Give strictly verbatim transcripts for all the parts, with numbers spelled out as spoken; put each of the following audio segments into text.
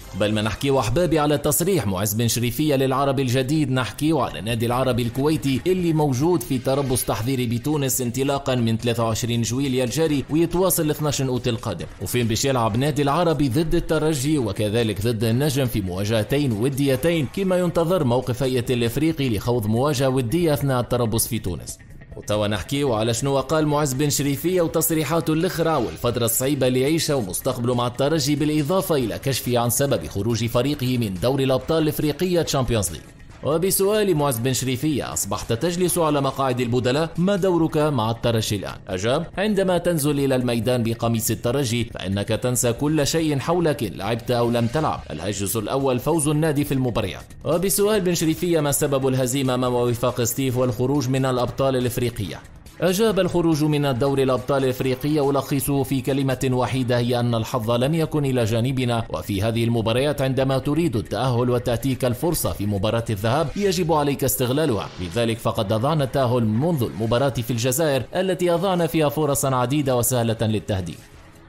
بل ما نحكيو أحبابي على تصريح معز بن شريفية للعربي الجديد، نحكيو على النادي العربي الكويتي اللي موجود في تربص تحضيري بتونس انطلاقا من ثلاثة وعشرين جويلية الجاري ويتواصل اثني عشر أوت القادم، وفين باش يلعب نادي العربي ضد الترجي وكذلك ضد النجم في مواجهتين وديتين، كما ينتظر موقف هيئة الافريقي لخوض مواجهة ودية اثناء التربص في تونس. وتوا نحكيو على شنو قال معز بن شريفية وتصريحاته الاخرى والفترة الصعيبة اللي يعيشها ومستقبله مع الترجي، بالإضافة إلى كشفه عن سبب خروج فريقه من دوري الأبطال الإفريقية تشامبيونز ليج. وبسؤال معز بن شريفية: أصبحت تجلس على مقاعد البدلاء، ما دورك مع الترجي الآن؟ أجاب: عندما تنزل إلى الميدان بقميص الترجي فإنك تنسى كل شيء حولك إن لعبت أو لم تلعب، الهجس الأول فوز النادي في المباريات. وبسؤال بن شريفية: ما سبب الهزيمة أمام وفاق ستيف والخروج من الأبطال الإفريقية؟ أجاب: الخروج من الدوري الأبطال الإفريقية ألخصه في كلمة وحيدة، هي أن الحظ لم يكن إلى جانبنا، وفي هذه المباريات عندما تريد التأهل وتأتيك الفرصة في مباراة الذهاب يجب عليك استغلالها، لذلك فقد أضعنا التأهل منذ المباراة في الجزائر التي أضعنا فيها فرصا عديدة وسهلة للتهديف.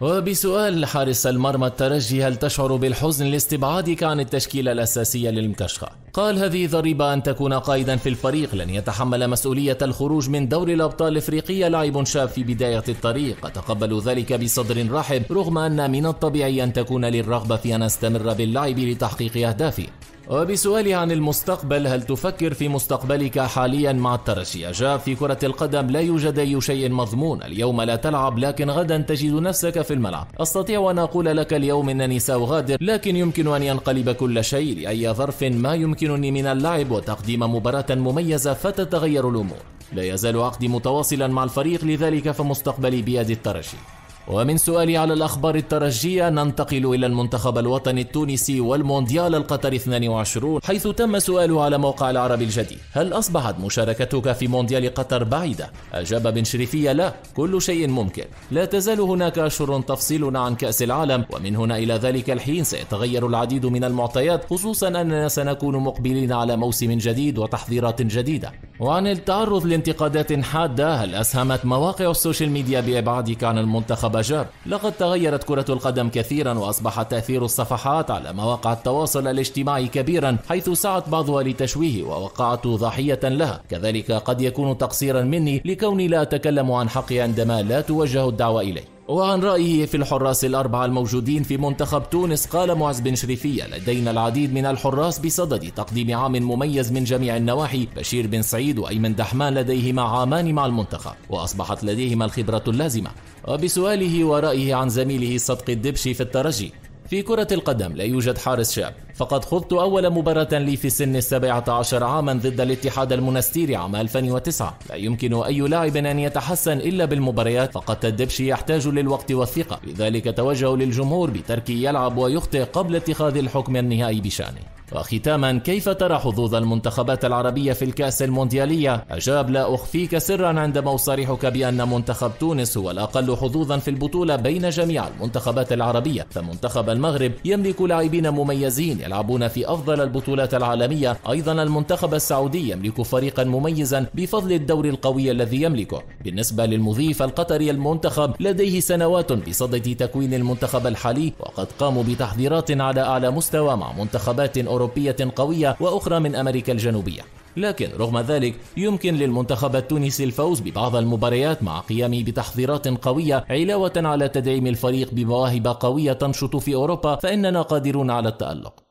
وبسؤال حارس المرمى الترجي: هل تشعر بالحزن لاستبعادك عن التشكيلة الأساسية للمكشخة؟ قال: هذه ضريبة أن تكون قائدا في الفريق، لن يتحمل مسؤولية الخروج من دوري الأبطال الإفريقية لاعب شاب في بداية الطريق، أتقبل ذلك بصدر رحب، رغم أن من الطبيعي أن تكون لي الرغبة في أن أستمر باللعب لتحقيق أهدافي. وبسؤالي عن المستقبل: هل تفكر في مستقبلك حاليا مع الترجي؟ أجاب: في كرة القدم لا يوجد أي شيء مضمون، اليوم لا تلعب لكن غدا تجد نفسك في الملعب، أستطيع أن أقول لك اليوم أنني سأغادر، لكن يمكن أن ينقلب كل شيء لأي ظرف ما يمكنني من اللعب وتقديم مباراة مميزة فتتغير الأمور. لا يزال عقدي متواصلا مع الفريق، لذلك فمستقبلي بيد الترجي. ومن سؤالي على الأخبار الترجية ننتقل إلى المنتخب الوطني التونسي والمونديال القطري اثنين وعشرين، حيث تم سؤاله على موقع العربي الجديد: هل أصبحت مشاركتك في مونديال قطر بعيدة؟ أجاب بن شريفية: لا، كل شيء ممكن، لا تزال هناك أشهر تفصلنا عن كأس العالم، ومن هنا إلى ذلك الحين سيتغير العديد من المعطيات، خصوصا أننا سنكون مقبلين على موسم جديد وتحضيرات جديدة. وعن التعرض لانتقادات حادة: هل أسهمت مواقع السوشيال ميديا بإبعادك عن المنتخب؟ أجاب: لقد تغيرت كرة القدم كثيرا، وأصبح تأثير الصفحات على مواقع التواصل الاجتماعي كبيرا، حيث سعت بعضها لتشويه ووقعت ضحية لها، كذلك قد يكون تقصيرا مني لكوني لا أتكلم عن حقي عندما لا توجه الدعوة إلي. وعن رأيه في الحراس الأربعة الموجودين في منتخب تونس قال معز بن شريفية: لدينا العديد من الحراس بصدد تقديم عام مميز من جميع النواحي، بشير بن سعيد وأيمن دحمان لديهما عامان مع المنتخب وأصبحت لديهما الخبرة اللازمة. وبسؤاله ورأيه عن زميله صدقي الدبشي في الترجي: في كرة القدم لا يوجد حارس شاب، فقد خضت أول مباراة لي في سن السابعة عشر عاما ضد الاتحاد المنستيري عام ألفين وتسعة، لا يمكن أي لاعب أن يتحسن إلا بالمباريات، فقد الدبشي يحتاج للوقت والثقة، لذلك توجه للجمهور بتركه يلعب ويخطئ قبل اتخاذ الحكم النهائي بشأنه. وختاما: كيف ترى حظوظ المنتخبات العربية في الكأس المونديالية؟ أجاب: لا أخفيك سرا عندما أصارحك بأن منتخب تونس هو الأقل حظوظا في البطولة بين جميع المنتخبات العربية، فمنتخب المغرب يملك لاعبين مميزين يلعبون في أفضل البطولات العالمية، أيضا المنتخب السعودي يملك فريقا مميزا بفضل الدوري القوي الذي يملكه. بالنسبة للمضيف القطري، المنتخب لديه سنوات بصدد تكوين المنتخب الحالي، وقد قاموا بتحضيرات على أعلى مستوى مع منتخبات أوروبية قوية وأخرى من أمريكا الجنوبية، لكن رغم ذلك يمكن للمنتخب التونسي الفوز ببعض المباريات مع قيامه بتحضيرات قوية علاوة على تدعيم الفريق بمواهب قوية تنشط في أوروبا، فإننا قادرون على التألق.